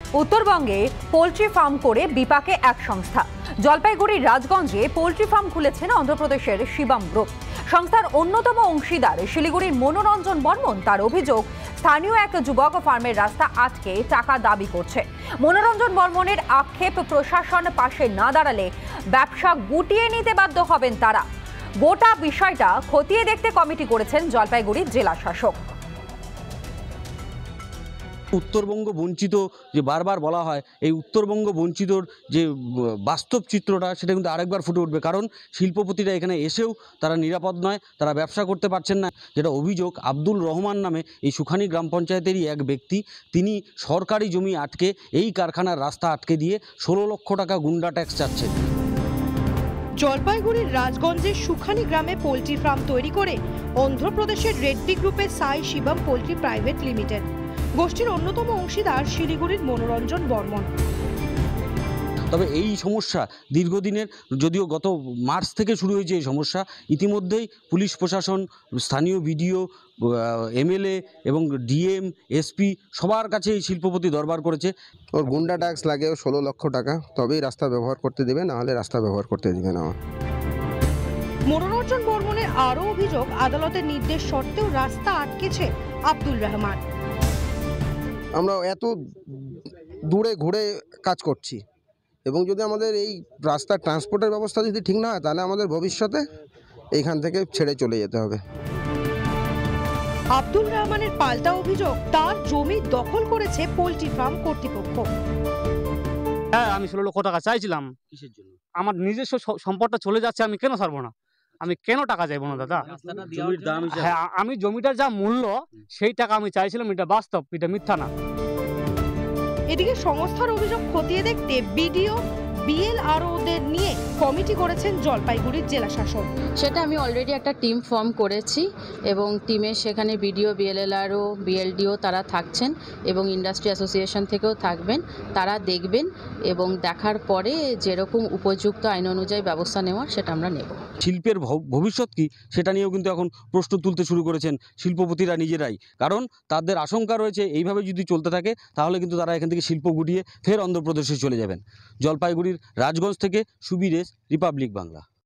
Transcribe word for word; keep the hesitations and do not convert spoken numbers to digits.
উত্তরবঙ্গে poultry farm করে বিপাকে এক সংস্থা। জলপাইগুড়ির রাজগঞ্জে পোল্ট্রি ফার্ম খুলেছেন অন্ধ্রপ্রদেশের শিবম গ্রুপ। সংস্থার অন্যতম অংশীদার শিলিগুড়ির মনোরঞ্জন বর্মন। তার অভিযোগ, স্থানীয় এক যুবক ফার্মের রাস্তা আটকে টাকা দাবি করছে। মনোরঞ্জন বর্মনের আক্ষেপ, প্রশাসন পাশে না দাঁড়ালে ব্যবসা গুটিয়ে নিতে বাধ্য হবেন তারা। গোটা বিষয়টা খতিয়ে দেখতে কমিটি করেছেন জলপাইগুড়ির জেলা শাসক। উত্তরবঙ্গ বঞ্চিত যে বারবার বলা হয়, এই উত্তরবঙ্গ বঞ্চিতর যে বাস্তব চিত্রটা সেটা কিন্তু আরেকবার ফুটে উঠবে। কারণ শিল্পপতিরা এখানে এসেও তারা নিরাপদ নয়, তারা ব্যবসা করতে পারছেন না। যেটা অভিযোগ, আব্দুল রহমান নামে এই সুখানি গ্রাম পঞ্চায়েতেরই এক ব্যক্তি, তিনি সরকারি জমি আটকে এই কারখানার রাস্তা আটকে দিয়ে ষোলো লক্ষ টাকা গুন্ডা ট্যাক্স চাচ্ছেন। জলপাইগুড়ির রাজগঞ্জের সুখানি গ্রামে পোল্ট্রি ফার্ম তৈরি করে অন্ধ্রপ্রদেশের রেড্ডি গ্রুপের সাই শিবম পোল্ট্রি প্রাইভেট লিমিটেড। গোষ্ঠীর অন্যতম অংশীদার শিলিগুড়ির মনোরঞ্জন বর্মন। তবে এই সমস্যা দীর্ঘদিনের, যদিও গত মার্চ থেকে শুরু হয়েছে এই সমস্যা। ইতিমধ্যেই পুলিশ প্রশাসন, স্থানীয় বিডিও, এমএলএ এবং ডিএম, এসপি সবার কাছে এই শিল্পপতি দরবার করেছে। ওর গুন্ডা ট্যাক্স লাগে ষোলো লক্ষ টাকা, তবেই রাস্তা ব্যবহার করতে দেবে, না হলে রাস্তা ব্যবহার করতে দেবে না। মনোরঞ্জন বর্মনের আরও অভিযোগ, আদালতের নির্দেশ সত্ত্বেও রাস্তা আটকেছে আব্দুল রহমান। আমরা এত দূরে ঘুরে কাজ করছি এবং যদি আমাদের এই রাস্তার ট্রান্সপোর্টের ব্যবস্থা যদি ঠিক না হয়, তাহলে আমাদের ভবিষ্যতে এইখান থেকে ছেড়ে চলে যেতে হবে। আব্দুল রহমানের পাল্টা অভিযোগ, তার জমি দখল করেছে পোল্ট্রি ফার্ম কর্তৃপক্ষ। হ্যাঁ, আমি ষোলো লক্ষ টাকা চাইছিলাম। কিসের জন্য? আমার নিজস্ব সম্পদটা চলে যাচ্ছে, আমি কেন ছাড়বো না? আমি কেন টাকা চাইবো না দাদা? হ্যাঁ, আমি জমিটার যা মূল্য সেই টাকা আমি চাইছিলাম, এটা বাস্তব, এটা মিথ্যা না। এদিকে সংস্থার অভিযোগ খতিয়ে দেখতে বিডিও, বিএলআরওদের নিয়ে কমিটি করেছেন জলপাইগুড়ির জেলা শাসক। সেটা আমি অলরেডি একটা টিম ফর্ম করেছি এবং টিমে সেখানে বিডিও, বিএলআরও, বিএলডিও তারা থাকছেন এবং ইন্ডাস্ট্রি অ্যাসোসিয়েশন থেকেও থাকবেন। তারা দেখবেন এবং দেখার পরে যেরকম উপযুক্ত আইন অনুযায়ী ব্যবস্থা নেওয়ার সেটা আমরা নেব। শিল্পের ভবিষ্যৎ কি সেটা নিয়েও কিন্তু এখন প্রশ্ন তুলতে শুরু করেছেন শিল্পপতিরা নিজেরাই। কারণ তাদের আশঙ্কা রয়েছে, এইভাবে যদি চলতে থাকে তাহলে কিন্তু তারা এখান থেকে শিল্প গুটিয়ে ফের অন্ধ্রপ্রদেশে চলে যাবেন। জলপাইগুড়ির রাজগঞ্জ থেকে সুবীর এস, রিপাবলিক বাংলা।